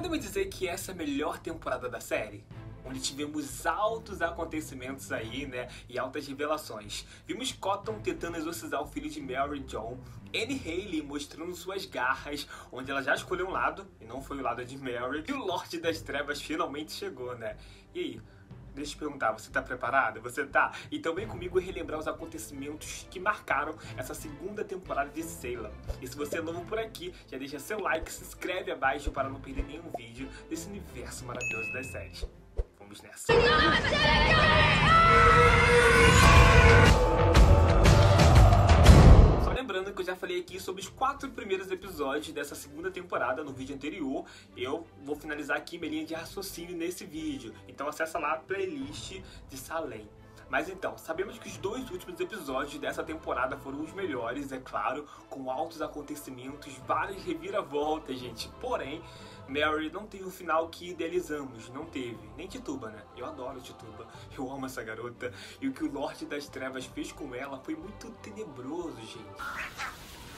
Podemos dizer que essa é a melhor temporada da série? Onde tivemos altos acontecimentos aí, né, e altas revelações. Vimos Cotton tentando exorcizar o filho de Mary John, Anne Hayley mostrando suas garras, onde ela já escolheu um lado, e não foi o lado de Mary, e o Lorde das Trevas finalmente chegou, né? E aí? Deixa eu te perguntar, você tá preparada? Você tá? Então vem comigo relembrar os acontecimentos que marcaram essa segunda temporada de Salem. E se você é novo por aqui, já deixa seu like, se inscreve abaixo para não perder nenhum vídeo desse universo maravilhoso das séries. Vamos nessa! Só lembrando que eu já falei aqui sobre os 4 primeiros episódios dessa segunda temporada no vídeo anterior. Eu vou finalizar aqui minha linha de raciocínio nesse vídeo. Então acessa lá a playlist de Salem. Mas então, sabemos que os 2 últimos episódios dessa temporada foram os melhores, é claro, com altos acontecimentos, várias reviravoltas, gente. Porém, Mary não teve o final que idealizamos, não teve. Nem Tituba, né? Eu adoro Tituba, eu amo essa garota. E o que o Lorde das Trevas fez com ela foi muito tenebroso, gente.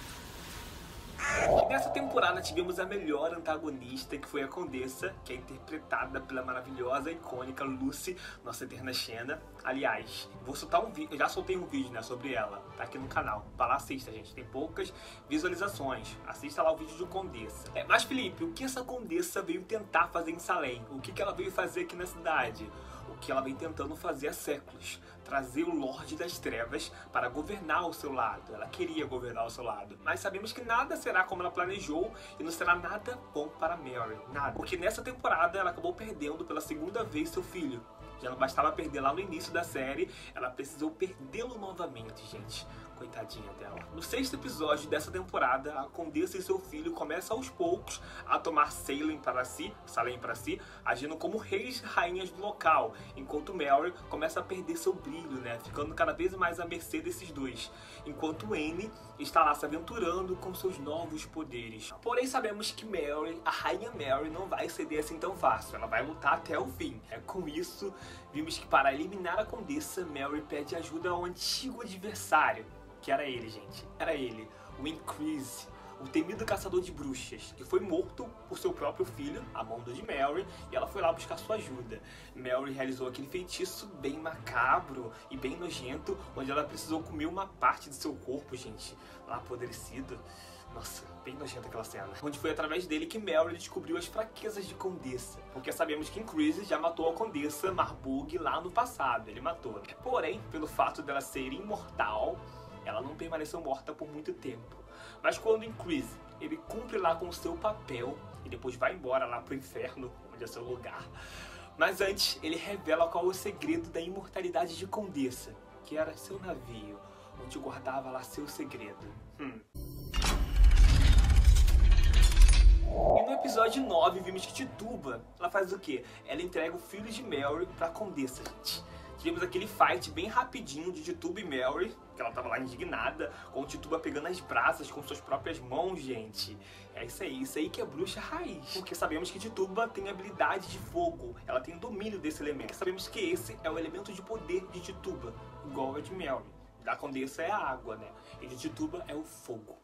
E nessa temporada tivemos a melhor antagonista, que foi a Condessa, que é interpretada pela maravilhosa e icônica Lucy, nossa eterna Xena. Aliás, vou soltar eu já soltei um vídeo, né, sobre ela, tá aqui no canal. Vai lá, assista, gente, tem poucas visualizações. Assista lá o vídeo de Condessa. Mas Felipe, o que essa Condessa veio tentar fazer em Salem? O que ela veio fazer aqui na cidade? O que ela vem tentando fazer há séculos. Trazer o Lorde das Trevas para governar ao seu lado. Ela queria governar ao seu lado. Mas sabemos que nada será como ela planejou e não será nada bom para Mary. Nada. Porque nessa temporada ela acabou perdendo pela segunda vez seu filho. Já não bastava perder lá no início da série, ela precisou perdê-lo novamente, gente. Coitadinha dela. No 6º episódio dessa temporada, a Condessa e seu filho começam aos poucos a tomar Salem para si, agindo como reis e rainhas do local, enquanto Mary começa a perder seu brilho, né, ficando cada vez mais à mercê desses dois, enquanto Anne está lá se aventurando com seus novos poderes. Porém, sabemos que Mary, a rainha Mary, não vai ceder assim tão fácil, ela vai lutar até o fim. Com isso, vimos que para eliminar a Condessa, Mary pede ajuda ao antigo adversário, que era ele, gente. Era ele, o Increase, o temido caçador de bruxas, que foi morto por seu próprio filho, a mão de Mary, e ela foi lá buscar sua ajuda. Mary realizou aquele feitiço bem macabro e bem nojento, onde ela precisou comer uma parte de seu corpo, gente, lá apodrecido. Nossa, bem nojenta aquela cena. Onde foi através dele que Mary descobriu as fraquezas de Condessa. Porque sabemos que Increase já matou a Condessa Marbug lá no passado, ele matou. Porém, pelo fato dela ser imortal, ela não permaneceu morta por muito tempo. Mas quando Increase, ele cumpre lá com o seu papel e depois vai embora lá pro inferno, onde é seu lugar. Mas antes, ele revela qual é o segredo da imortalidade de Condessa, que era seu navio, onde guardava lá seu segredo. E no episódio 9 vimos que Tituba, ela faz o quê? Ela entrega o filho de Mary pra Condessa, gente. Tivemos aquele fight bem rapidinho de Tituba e Mary, que ela tava lá indignada, com o Tituba pegando as brasas com suas próprias mãos, gente. É isso aí que é bruxa raiz. Porque sabemos que Tituba tem habilidade de fogo, ela tem o domínio desse elemento. Sabemos que esse é o elemento de poder de Tituba, igual ao de Mary. Da Condessa é a água, né? E de Tituba é o fogo.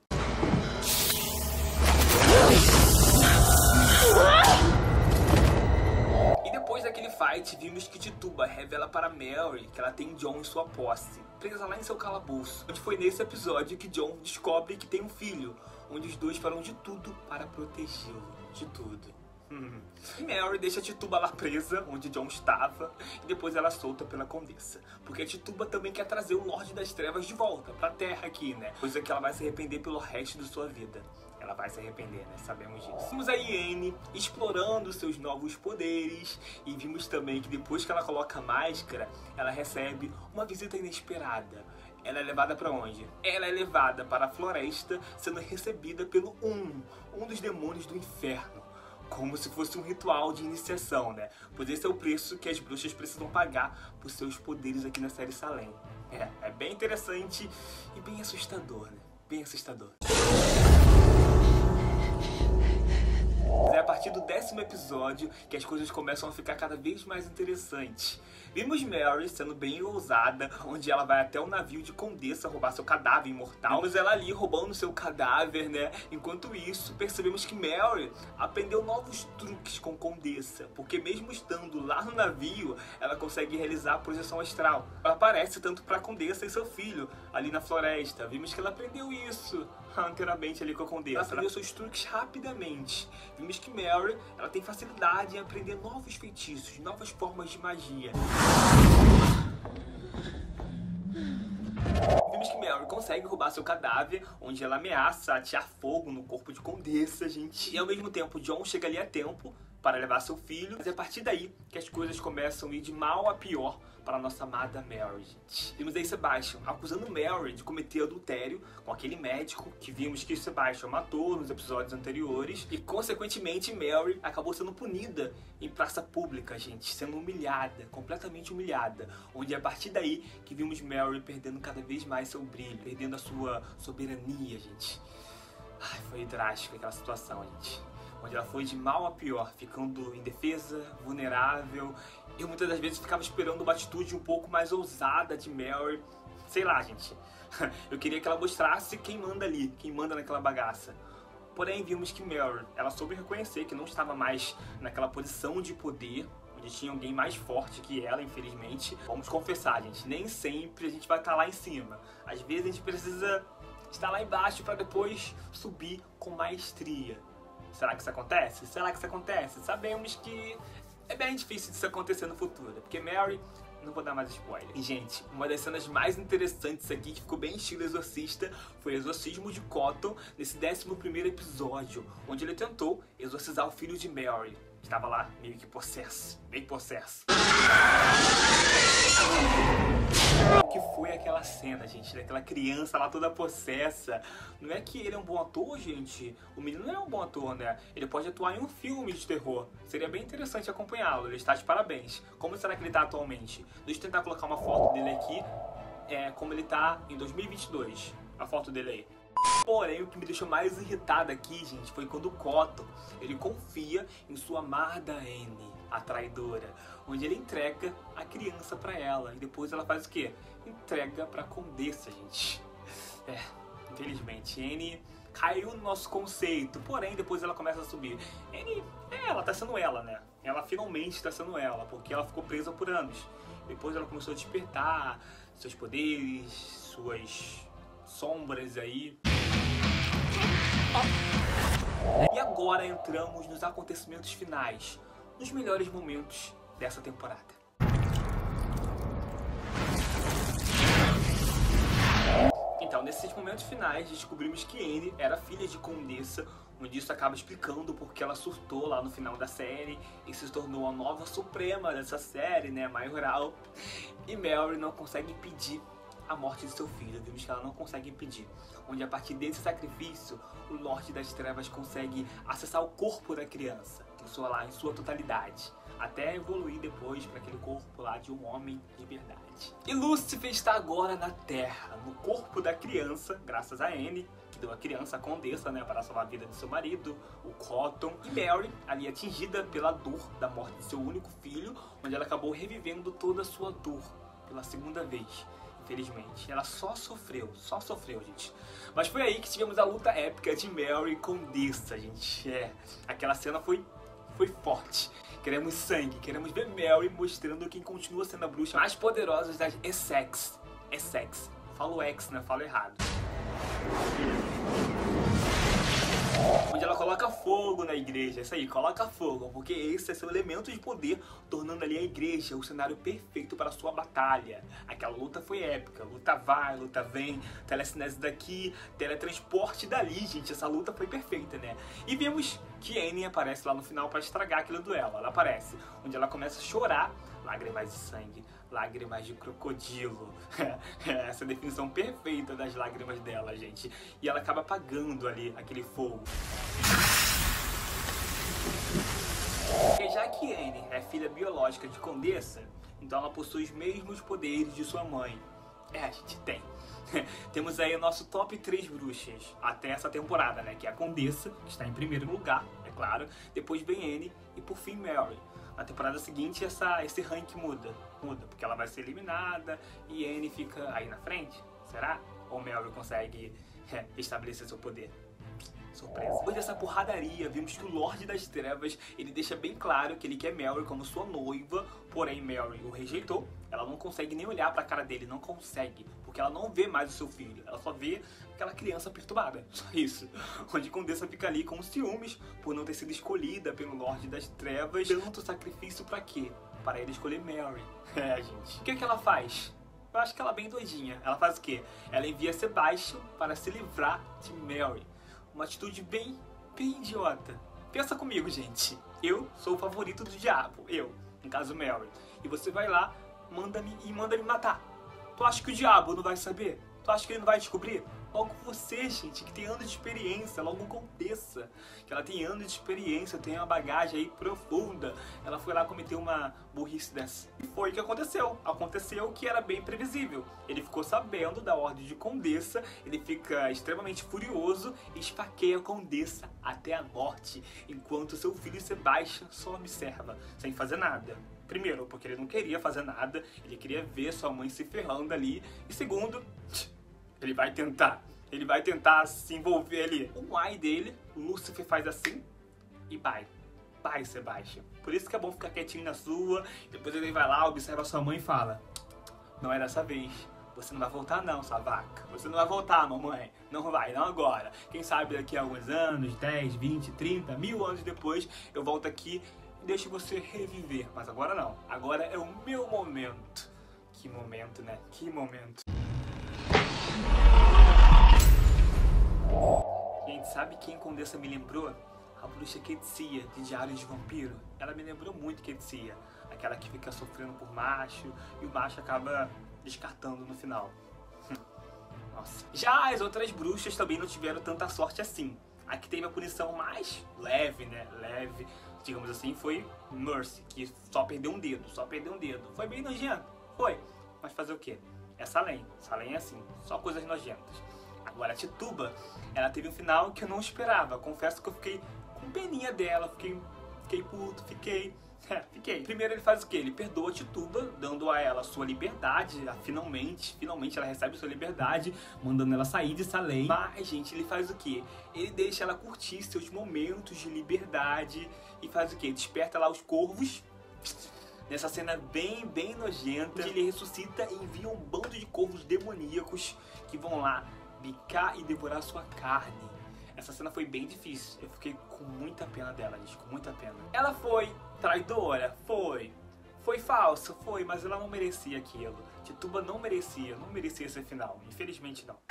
E depois daquele fight, vimos que Tituba revela para Mary que ela tem John em sua posse, presa lá em seu calabouço. Onde foi nesse episódio que John descobre que tem um filho, onde os dois farão de tudo para protegê-lo. De tudo. E Mary deixa a Tituba lá presa, onde John estava, e depois ela é solta pela Condessa. Porque a Tituba também quer trazer o Lorde das Trevas de volta pra Terra aqui, né? Coisa que ela vai se arrepender pelo resto de sua vida. Ela vai se arrepender, né? Sabemos disso. Vimos aí Anne explorando seus novos poderes. E vimos também que depois que ela coloca a máscara, ela recebe uma visita inesperada. Ela é levada para onde? Ela é levada para a floresta, sendo recebida pelo um dos demônios do inferno. Como se fosse um ritual de iniciação, né? Pois esse é o preço que as bruxas precisam pagar por seus poderes aqui na série Salem. É bem interessante e bem assustador, né? Bem assustador. É a partir do 10º episódio que as coisas começam a ficar cada vez mais interessantes. Vimos Mary sendo bem ousada, onde ela vai até o navio de Condessa roubar seu cadáver imortal. Vimos ela ali roubando seu cadáver, né? Enquanto isso, percebemos que Mary aprendeu novos truques com Condessa, porque mesmo estando lá no navio, ela consegue realizar a projeção astral. Ela aparece tanto para Condessa e seu filho, ali na floresta. Vimos que ela aprendeu isso anteriormente ali com a Condessa. Ela aprendeu seus truques rapidamente. Vimos que Mary, ela tem facilidade em aprender novos feitiços, novas formas de magia. Vimos que Mary consegue roubar seu cadáver, onde ela ameaça atear fogo no corpo de Condessa, gente. E ao mesmo tempo, Jon chega ali a tempo para levar seu filho. Mas é a partir daí que as coisas começam a ir de mal a pior para a nossa amada Mary, gente. Vimos aí Sebastian acusando Mary de cometer adultério com aquele médico que vimos que Sebastian matou nos episódios anteriores. E, consequentemente, Mary acabou sendo punida em praça pública, gente. Sendo humilhada, completamente humilhada. Onde é a partir daí que vimos Mary perdendo cada vez mais seu brilho, perdendo a sua soberania, gente. Ai, foi drástica aquela situação, gente. Onde ela foi de mal a pior, ficando indefesa, vulnerável. Eu muitas das vezes ficava esperando uma atitude um pouco mais ousada de Mary. Sei lá, gente. Eu queria que ela mostrasse quem manda ali, quem manda naquela bagaça. Porém, vimos que Mary, ela soube reconhecer que não estava mais naquela posição de poder, onde tinha alguém mais forte que ela, infelizmente. Vamos confessar, gente, nem sempre a gente vai estar lá em cima. Às vezes a gente precisa estar lá embaixo para depois subir com maestria. Será que isso acontece? Será que isso acontece? Sabemos que é bem difícil disso acontecer no futuro, porque Mary... Não vou dar mais spoiler. E, gente, uma das cenas mais interessantes aqui, que ficou bem estilo Exorcista, foi o exorcismo de Cotton, nesse 11º episódio, onde ele tentou exorcizar o filho de Mary. Estava lá, meio que possesso. Meio possesso. O que foi aquela cena, gente, daquela criança lá toda possessa? Não é que ele é um bom ator, gente? O menino não é um bom ator, né? Ele pode atuar em um filme de terror. Seria bem interessante acompanhá-lo, ele está de parabéns. Como será que ele está atualmente? Deixa eu tentar colocar uma foto dele aqui, como ele está em 2022. A foto dele aí. Porém, o que me deixou mais irritada aqui, gente, foi quando o Cotton, ele confia em sua amada Anne, a traidora, onde ele entrega a criança pra ela. E depois ela faz o quê? Entrega pra Condessa, gente. Infelizmente, Anne caiu no nosso conceito. Porém, depois ela começa a subir. Anne, ela tá sendo ela, né? Ela finalmente tá sendo ela, porque ela ficou presa por anos. Depois ela começou a despertar seus poderes, suas sombras aí. E agora entramos nos acontecimentos finais, nos melhores momentos dessa temporada. Então, nesses momentos finais, descobrimos que Anne era filha de Condessa, onde isso acaba explicando porque ela surtou lá no final da série e se tornou a nova suprema dessa série, né, maioral. E Mary não consegue impedir a morte de seu filho. Vimos que ela não consegue impedir. Onde a partir desse sacrifício, o Lorde das Trevas consegue acessar o corpo da criança, em sua totalidade, até evoluir depois para aquele corpo lá de um homem de verdade. E Lucifer está agora na Terra, no corpo da criança, graças a Anne, que deu a criança a Condessa, né, para salvar a vida de seu marido, o Cotton. E Mary, ali atingida pela dor da morte de seu único filho, onde ela acabou revivendo toda a sua dor pela segunda vez. Infelizmente, ela só sofreu, gente. Mas foi aí que tivemos a luta épica de Mary e Condessa, gente. Aquela cena foi forte. Queremos sangue, queremos ver Mary mostrando quem continua sendo a bruxa mais poderosa das Essex. Essex. Falo ex, né? Falo errado. Onde ela coloca fogo na igreja. Isso aí, coloca fogo, porque esse é seu elemento de poder, tornando ali a igreja o cenário perfeito para a sua batalha. Aquela luta foi épica, luta vai, luta vem, telecinese daqui, teletransporte dali, gente. Essa luta foi perfeita, né? E vemos que Anne aparece lá no final para estragar aquele duelo. Ela aparece, onde ela começa a chorar, lágrimas de sangue, lágrimas de crocodilo. Essa é a definição perfeita das lágrimas dela, gente. E ela acaba apagando ali aquele fogo. E já que Anne é filha biológica de Condessa, então ela possui os mesmos poderes de sua mãe. A gente tem. Temos aí o nosso top 3 bruxas até essa temporada, né? Que é a Condessa, que está em primeiro lugar, é claro. Depois vem Annie e por fim Mary. Na temporada seguinte esse rank muda, porque ela vai ser eliminada e Annie fica aí na frente. Será? Ou Mary consegue estabelecer seu poder? Surpresa. Depois dessa porradaria, vimos que o Lorde das Trevas, ele deixa bem claro que ele quer Mary como sua noiva, porém Mary o rejeitou. Ela não consegue nem olhar pra cara dele, não consegue, porque ela não vê mais o seu filho, ela só vê aquela criança perturbada, só isso. Onde Condessa fica ali com ciúmes por não ter sido escolhida pelo Lorde das Trevas. Tanto sacrifício pra quê? Para ele escolher Mary. Gente. O que ela faz? Eu acho que ela é bem doidinha. Ela faz o quê? Ela envia Sebastian para se livrar de Mary. Uma atitude bem idiota. Pensa comigo, gente. Eu sou o favorito do diabo. Eu, no caso Mary. E você vai lá, manda me matar. Tu acha que o diabo não vai saber? Tu acha que ele não vai descobrir? Logo você, gente, que tem anos de experiência, logo Condessa, que ela tem anos de experiência, tem uma bagagem aí profunda. Ela foi lá cometer uma burrice dessa. E foi o que aconteceu. Aconteceu que era bem previsível. Ele ficou sabendo da ordem de Condessa, ele fica extremamente furioso e esfaqueia a Condessa até a morte, enquanto seu filho Sebastian só observa, sem fazer nada. Primeiro, porque ele não queria fazer nada, ele queria ver sua mãe se ferrando ali. E segundo, ele vai tentar se envolver ali. O ai dele, Lúcifer faz assim e vai, Sebastian. Por isso que é bom ficar quietinho na sua. Depois ele vai lá, observa a sua mãe e fala: não é dessa vez. Você não vai voltar não, sua vaca. Você não vai voltar, mamãe. Não vai, não agora. Quem sabe daqui a alguns anos, 10, 20, 30, 1000 anos depois, eu volto aqui e deixo você reviver. Mas agora não. Agora é o meu momento. Que momento, né? Que momento. Gente, sabe quem Condessa me lembrou? A bruxa Qetsia, de Diário de Vampiro. Ela me lembrou muito Qetsia. Aquela que fica sofrendo por macho e o macho acaba descartando no final. Nossa. Já as outras bruxas também não tiveram tanta sorte assim. A que teve a punição mais leve, né? Leve, digamos assim, foi Mercy, que só perdeu um dedo, Foi bem nojento, foi. Mas fazer o quê? É Salem é assim, só coisas nojentas. Agora a Tituba, ela teve um final que eu não esperava. Confesso que eu fiquei com peninha dela, fiquei puto, fiquei. Primeiro ele faz o quê? Ele perdoa a Tituba, dando a ela sua liberdade. Finalmente ela recebe sua liberdade, mandando ela sair de Salem. Mas, gente, ele faz o quê? Ele deixa ela curtir seus momentos de liberdade e faz o quê? Desperta lá os corvos. Nessa cena bem nojenta, ele ressuscita e envia um bando de corvos demoníacos que vão lá bicar e devorar sua carne. Essa cena foi bem difícil. Eu fiquei com muita pena dela, gente, com muita pena. Ela foi traidora? Foi. Foi falsa? Foi, mas ela não merecia aquilo. Tituba não merecia esse final. Infelizmente não.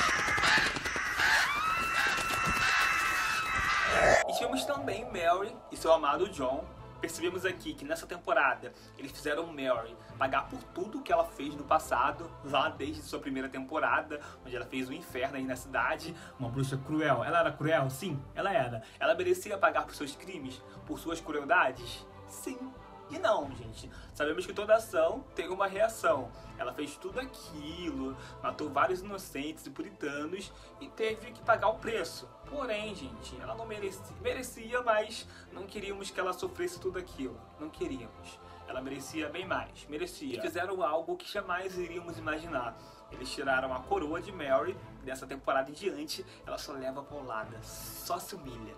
E tivemos também Mary e seu amado John. Percebemos aqui que nessa temporada eles fizeram Mary pagar por tudo que ela fez no passado, lá desde sua primeira temporada, onde ela fez o inferno aí na cidade. Uma bruxa cruel. Ela era cruel? Sim, ela era. Ela merecia pagar por seus crimes, por suas crueldades? Sim. E não, gente. Sabemos que toda ação tem uma reação. Ela fez tudo aquilo, matou vários inocentes e puritanos e teve que pagar o preço. Porém, gente, ela não merecia, mas não queríamos que ela sofresse tudo aquilo. Não queríamos. Ela merecia bem mais. Merecia. E fizeram algo que jamais iríamos imaginar. Eles tiraram a coroa de Mary. Dessa temporada em diante, ela só leva paulada. Só se humilha.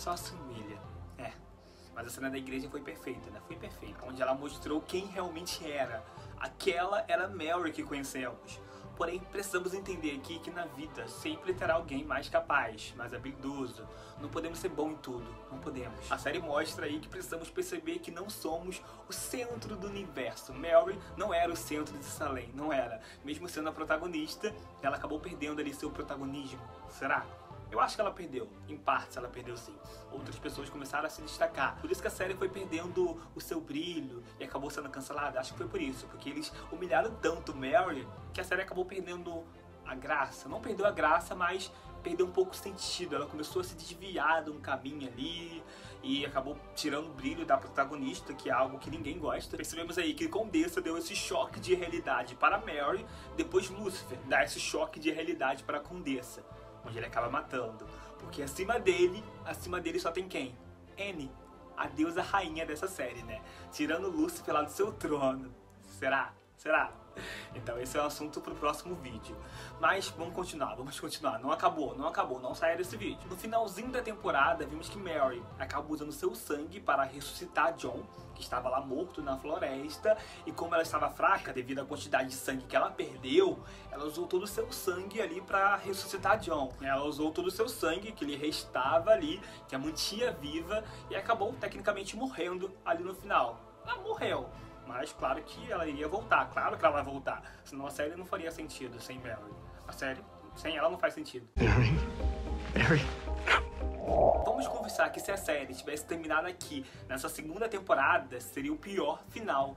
Mas a cena da igreja foi perfeita, né? Foi perfeita. Onde ela mostrou quem realmente era. Aquela era a Mary que conhecemos. Porém, precisamos entender aqui que na vida sempre terá alguém mais capaz, mais habilidoso. Não podemos ser bom em tudo, não podemos. A série mostra aí que precisamos perceber que não somos o centro do universo. Mary não era o centro de Salem, não era. Mesmo sendo a protagonista, ela acabou perdendo ali seu protagonismo. Será? Eu acho que ela perdeu, em partes ela perdeu sim. Outras pessoas começaram a se destacar. Por isso que a série foi perdendo o seu brilho e acabou sendo cancelada. Acho que foi por isso, porque eles humilharam tanto Mary que a série acabou perdendo a graça. Não perdeu a graça, mas perdeu um pouco o sentido. Ela começou a se desviar de um caminho ali e acabou tirando o brilho da protagonista, que é algo que ninguém gosta. Percebemos aí que Condessa deu esse choque de realidade para Mary, depois Lúcifer dá esse choque de realidade para Condessa, onde ele acaba matando. Porque acima dele só tem quem? Anne, a deusa rainha dessa série, né? Tirando Lucifer lá do seu trono. Será? Será? Então esse é o assunto pro próximo vídeo. Mas vamos continuar. Não acabou, não saia desse vídeo. No finalzinho da temporada, vimos que Mary acaba usando seu sangue para ressuscitar John, que estava lá morto na floresta. E como ela estava fraca, devido à quantidade de sangue que ela perdeu, ela usou todo o seu sangue ali para ressuscitar John. Ela usou todo o seu sangue que lhe restava ali, que a mantinha viva, e acabou tecnicamente morrendo ali no final. Ela morreu. Mas claro que ela iria voltar, claro que ela vai voltar. Senão a série não faria sentido sem Mary. A série, sem ela não faz sentido. Mary. Vamos conversar que se a série tivesse terminado aqui, nessa segunda temporada, seria o pior final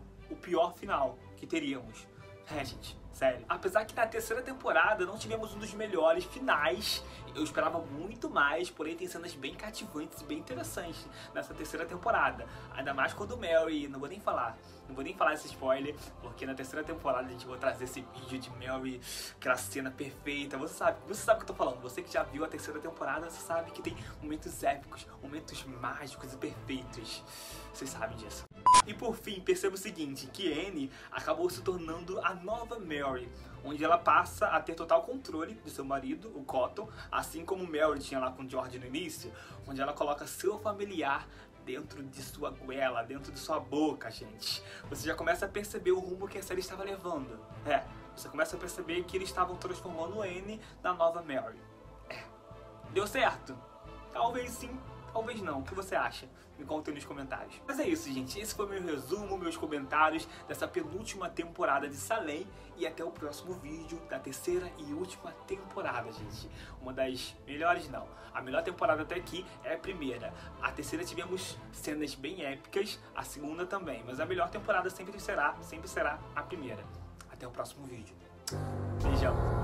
que teríamos. É, gente, sério. Apesar que na terceira temporada não tivemos um dos melhores finais, eu esperava muito mais, porém tem cenas bem cativantes e bem interessantes nessa terceira temporada. Ainda mais quando Mary, não vou nem falar esse spoiler, porque na terceira temporada a gente vai trazer esse vídeo de Mary, aquela cena perfeita. Você sabe o que eu tô falando. Você que já viu a terceira temporada, você sabe que tem momentos épicos, momentos mágicos e perfeitos. Vocês sabem disso. E por fim, perceba o seguinte, que Anne acabou se tornando a nova Mary, onde ela passa a ter total controle do seu marido, o Cotton, assim como Mary tinha lá com George no início, onde ela coloca seu familiar dentro de sua goela, dentro de sua boca, gente. Você já começa a perceber o rumo que a série estava levando. Você começa a perceber que eles estavam transformando Anne na nova Mary. Deu certo? Talvez sim, talvez não. O que você acha? Me conta aí nos comentários. Mas é isso, gente. Esse foi meu resumo, meus comentários dessa penúltima temporada de Salem. E até o próximo vídeo da terceira e última temporada, gente. Uma das melhores, não. A melhor temporada até aqui é a primeira. A terceira tivemos cenas bem épicas, a segunda também. Mas a melhor temporada sempre será a primeira. Até o próximo vídeo. Beijão.